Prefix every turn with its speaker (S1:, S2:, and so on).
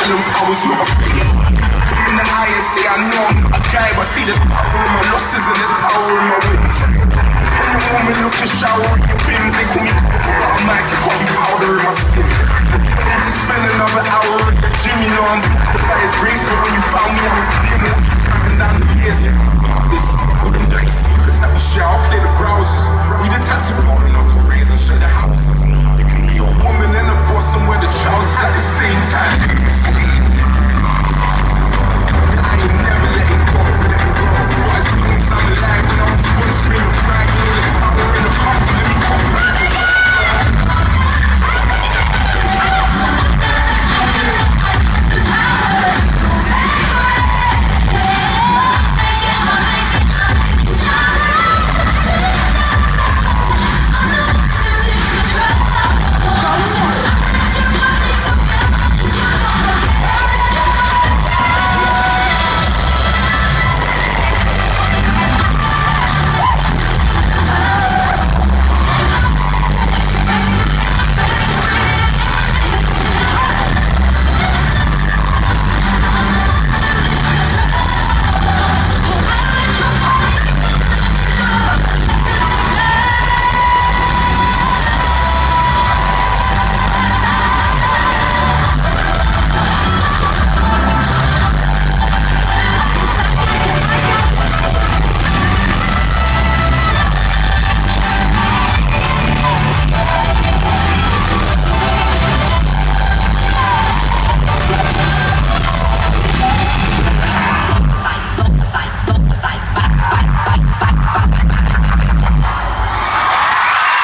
S1: Alan Powell's not a thing. Look in the eye and say I know I'm not a guy, but see there's power in my losses and there's power in my wins. When the woman looking shower in your bins, they call me got a mic, you can't be powder in my skin. I had to spend another hour at the gym, you know I'm by his grace, but when you found me I was dealing with counting down the years, yeah. This, all them dirty secrets that we share, I'll play the browsers. We the type to build in our careers and share the houses. You can be a woman and a boss and wear the trousers at the same time.